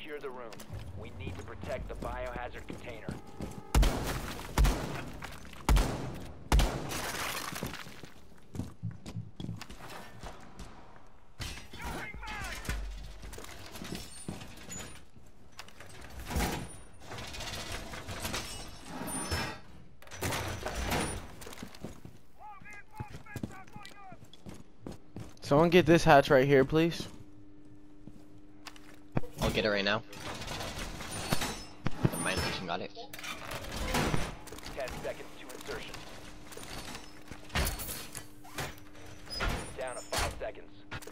secure the room. We need to protect the biohazard container. Someone get this hatch right here, please. I'll get it right now. The mine station got it. 10 seconds to insertion. Down to 5 seconds.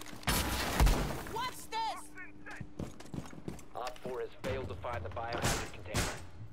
Watch this! Op 4 has failed to find the biohazard container.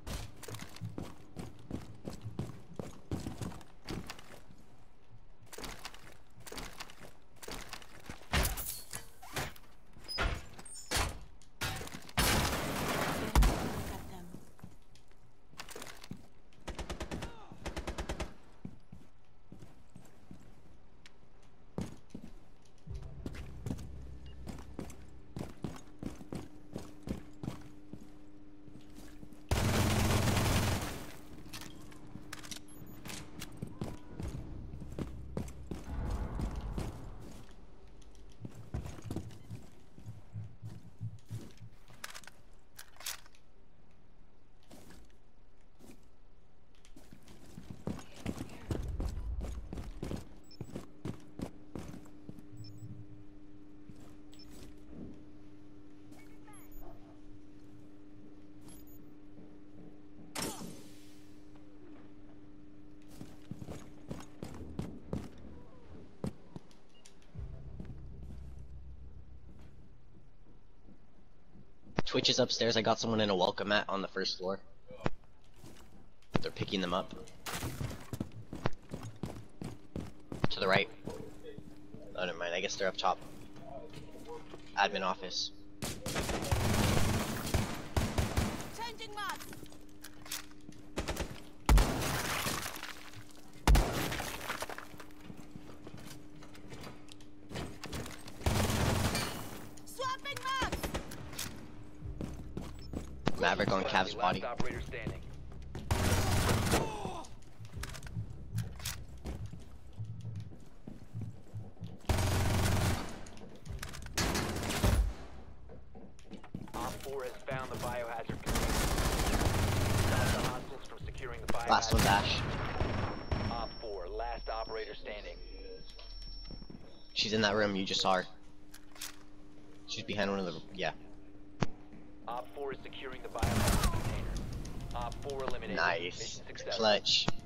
Twitch is upstairs. I got someone in a welcome mat on the first floor. They're picking them up. To the right. Oh, never mind. I guess they're up top. Admin office. Changing maps. Swapping maps. Maverick on Cav's body. Last operator standing. Op 4 has found the biohazard container. Stop the hostiles from securing the biohazard. Last one dash. Op 4, last operator standing. She's in that room. You just saw her. She's behind one of the. Yeah. Op 4 is securing the biohazard container. Op 4 eliminated. Nice. Mission successful. Clutch.